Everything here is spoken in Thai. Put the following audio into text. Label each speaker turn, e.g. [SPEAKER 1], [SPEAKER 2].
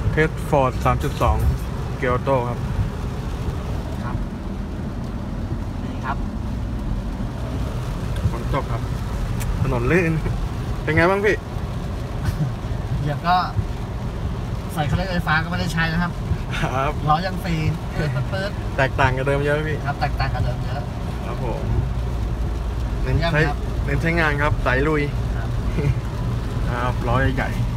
[SPEAKER 1] เทสฟอร์ด 3.2 เกียร์โต้ครับ
[SPEAKER 2] ครับนี่ครับ
[SPEAKER 1] ฝนตกครับ ถนนลื่น เป็นไงบ้างพี่
[SPEAKER 2] เหยียบก็ใส่คันเร่งไฟฟ้าก็ไม่ได้ใช้นะครับ
[SPEAKER 1] ครับ
[SPEAKER 2] ล้อยังฟรีปื๊ด
[SPEAKER 1] แตกต่างกับเดิมเยอะไหมพี่
[SPEAKER 2] ครับแตกต่างกันเดิมเยอะ
[SPEAKER 1] ครับผมเน้น
[SPEAKER 2] เยี่ยม
[SPEAKER 1] ใช้
[SPEAKER 2] ครับ
[SPEAKER 1] เน้นใช้งานครับสายลุย
[SPEAKER 2] ครับ
[SPEAKER 1] ครับล้อใหญ่ๆ